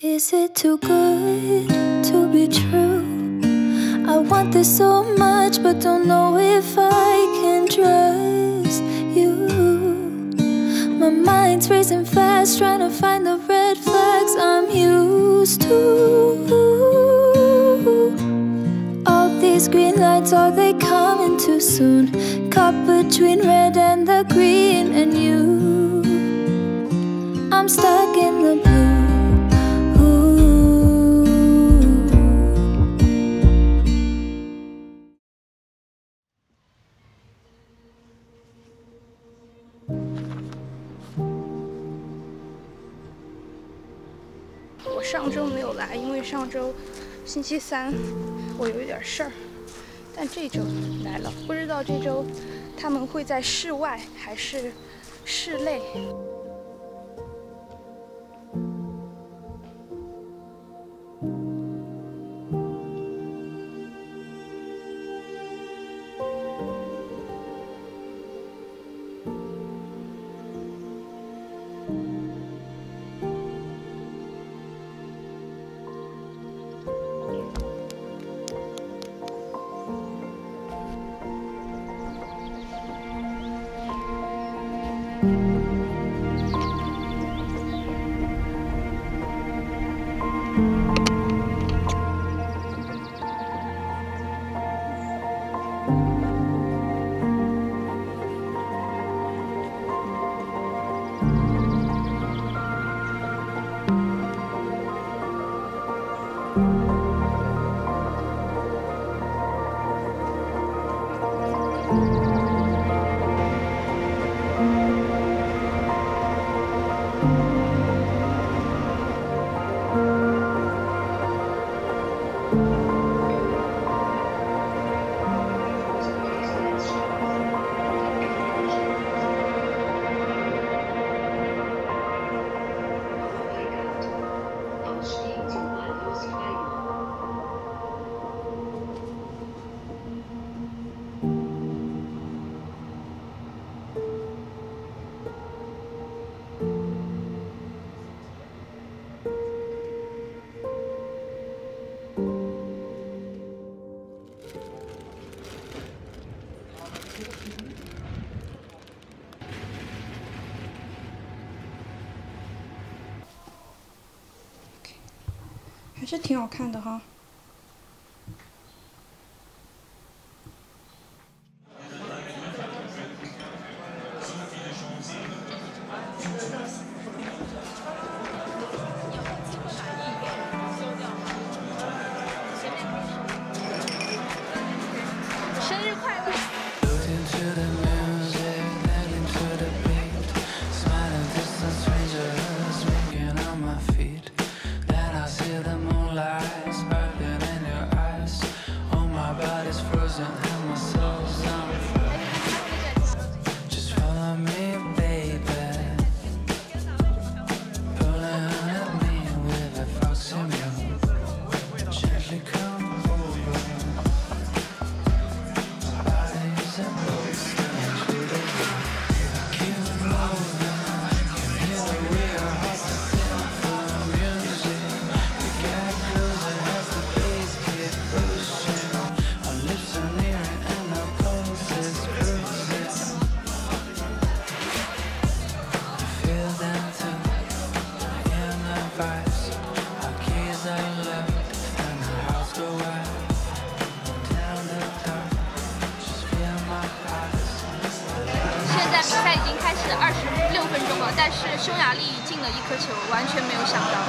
Is it too good to be true? I want this so much, but don't know if I can trust you. My mind's racing fast, trying to find the red flags I'm used to. All these green lights, are they coming too soon? Caught between red and the green and you. I'm stuck in the blue. 我上周没有来，因为上周星期三我有一点事儿，但这周来了。不知道这周他们会在室外还是室内。还是挺好看的哈。生日快乐！ 现在比赛已经开始26分钟了，但是匈牙利进了1颗球，完全没有想到。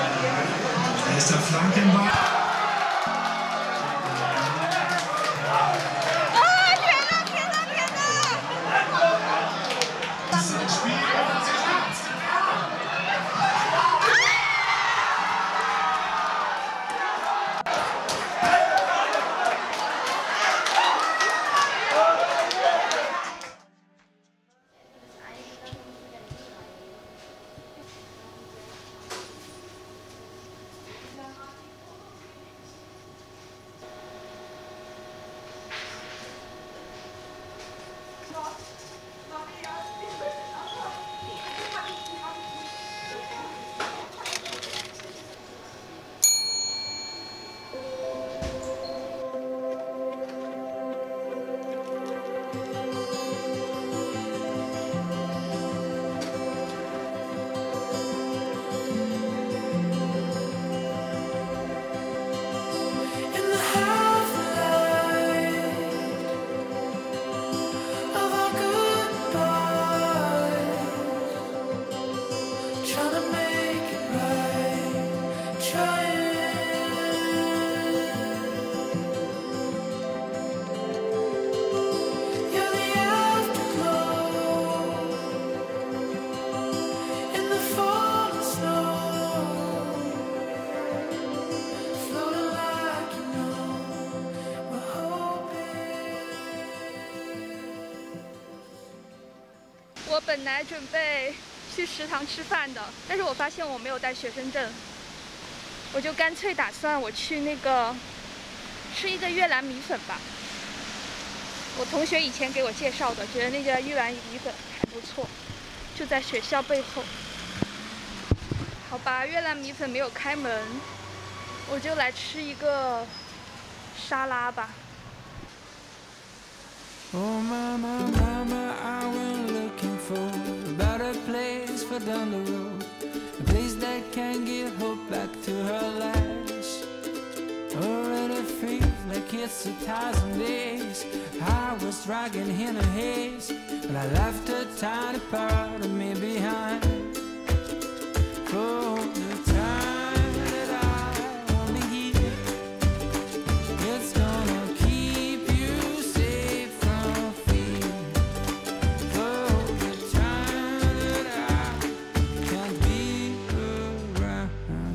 本来准备去食堂吃饭的，但是我发现我没有带学生证，我就干脆打算我去那个吃一个越南米粉吧。我同学以前给我介绍的，觉得那家越南米粉还不错，就在学校背后。好吧，越南米粉没有开门，我就来吃一个沙拉吧。 Oh mama, mama, I went looking for a better place for down the road, a place that can give hope back to her lives. Already feels like it's 1,000 days. I was dragging in a haze, but I left a tiny part of me behind. For the time that I won't be here, it's gonna keep you safe from fear. For the time that I can't be around.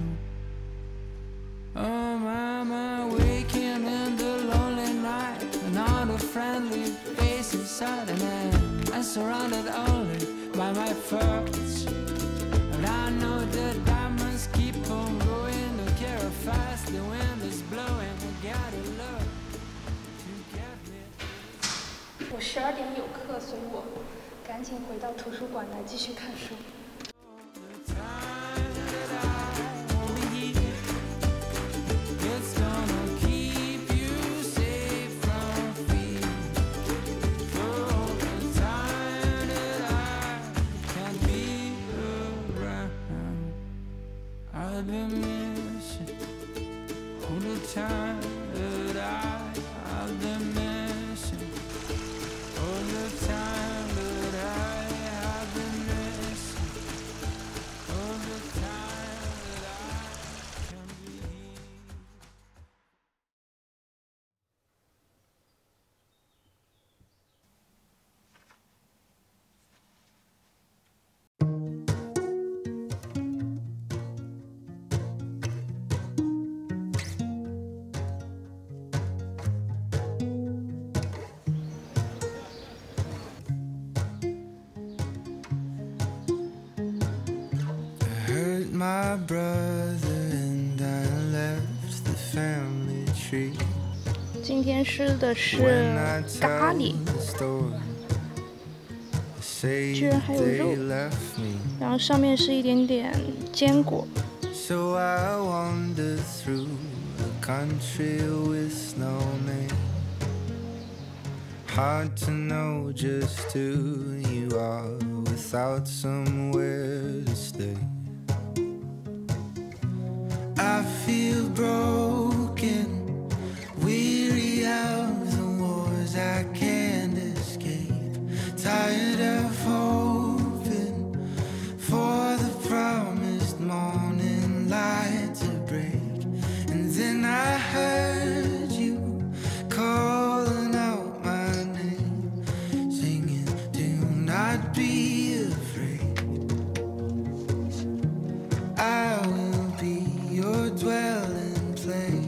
Oh mama, waking in the lonely night, another friendly face inside, and I'm surrounded only by my thoughts. But I know the diamonds keep on going. Don't care how fast the wind is blowing. I gotta love to get me. 我12点有课，所以我赶紧回到图书馆来继续看书。 The time that I won't be here, it's gonna keep you safe from fear. For the time that I can't be around, I've been missing all the time that I've been missing all the time that I've been missing all the time that I can be here. I hurt my brother and I left the family tree. 今天吃的是 When I 咖 tell 喱， the story, they say 居然还有 they 肉， left me. 然后上面是一点点坚果。 So I wandered through a country with snowmen. Hard to know just who you are without somewhere to stay. I feel broken, weary of the wars I can't escape. Tired of hoping for the promised morning light to break. And then I heard you calling out my name, singing, do not be afraid. I will be your dwelling place.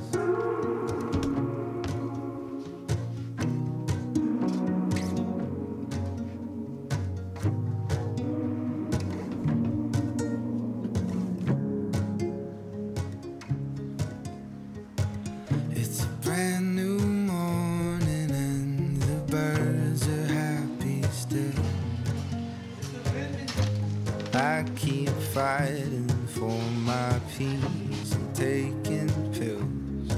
It's a brand new morning and the birds are happy still. I keep fighting for my peace and taking pills.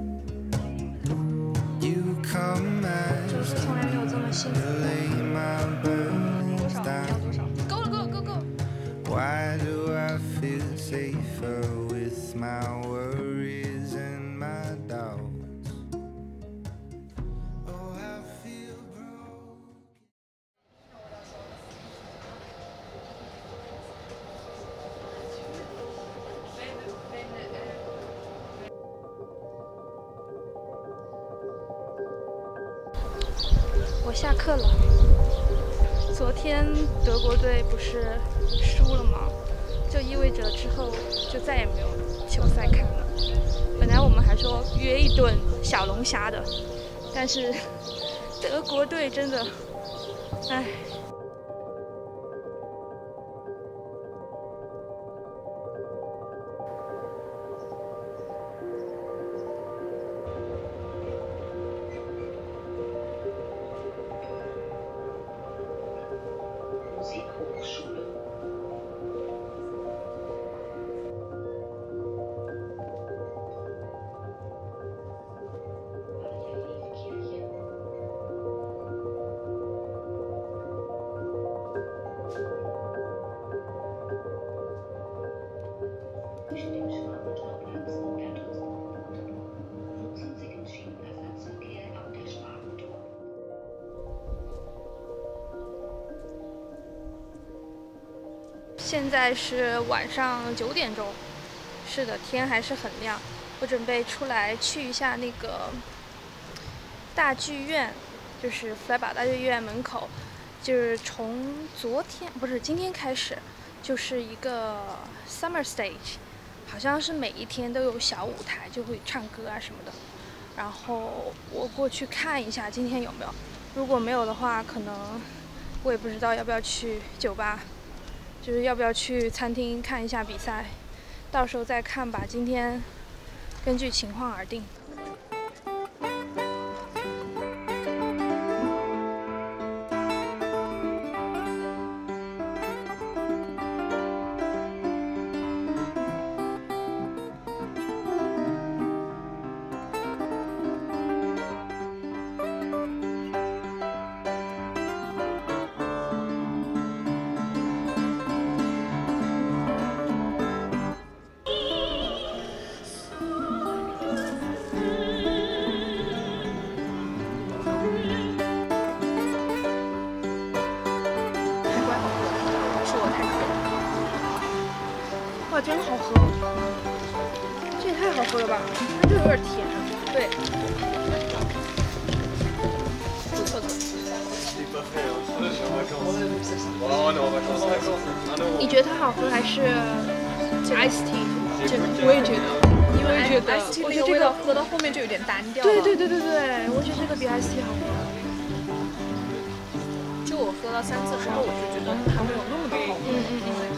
You come 就是从来没有这么幸 and 福。 lay my burdens 要多 down. 少？够了，够了，够够。 Why do I feel safer with my worries and my doubts? Oh, I feel broken. 我下课了。昨天德国队不是输了吗？就意味着之后就再也没有球赛看了。本来我们还说约一顿小龙虾的，但是德国队真的，唉。 现在是晚上9点钟，是的，天还是很亮。我准备出来去一下那个大剧院，就是弗莱堡大剧院门口，就是从今天开始，就是一个 summer stage， 好像是每一天都有小舞台，就会唱歌啊什么的。然后我过去看一下今天有没有，如果没有的话，可能我也不知道要不要去酒吧。就是要不要去餐厅看一下比赛，到时候再看吧。今天根据情况而定。哇，真好喝！这也太好喝了吧！它就有点甜，对，不错。你觉得它好喝还是 iced tea？ 我也觉得，因为我觉得这个喝到后面就有点单调了。 对，我觉得这个比 iced tea 好喝。 就我喝了3次之后，我就觉得它没有那么的好喝。